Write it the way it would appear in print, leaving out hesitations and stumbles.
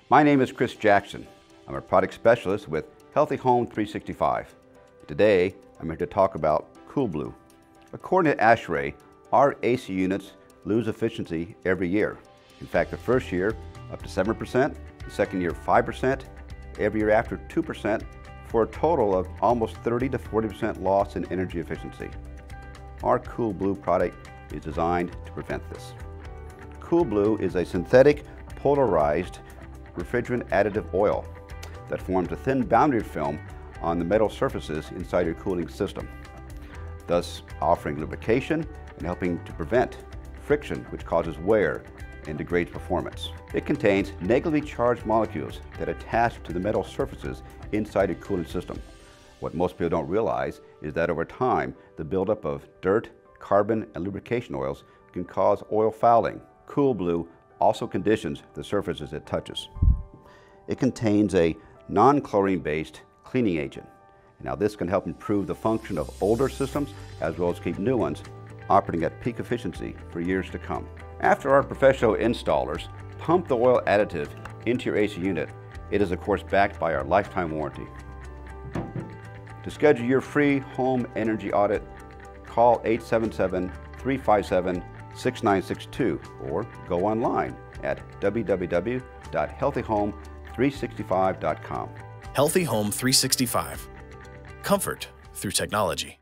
My name is Chris Jackson. I'm a product specialist with Healthy Home 365. Today, I'm here to talk about KOOLBlue. According to ASHRAE, our AC units lose efficiency every year. In fact, the first year up to 7%, the second year 5%, every year after 2%, for a total of almost 30 to 40% loss in energy efficiency. Our KOOLBlue product is designed to prevent this. KOOLBlue is a synthetic polarized refrigerant additive oil that forms a thin boundary film on the metal surfaces inside your cooling system, thus offering lubrication and helping to prevent friction, which causes wear and degrades performance. It contains negatively charged molecules that attach to the metal surfaces inside a cooling system. What most people don't realize is that over time, the buildup of dirt, carbon, and lubrication oils can cause oil fouling. KOOLBlue also conditions the surfaces it touches. It contains a non-chlorine-based cleaning agent. Now this can help improve the function of older systems as well as keep new ones operating at peak efficiency for years to come. After our professional installers pump the oil additive into your AC unit, it is of course backed by our lifetime warranty. To schedule your free home energy audit, call 877-357-6962 or go online at www.healthyhome365.com. Healthy Home 365. Comfort through technology.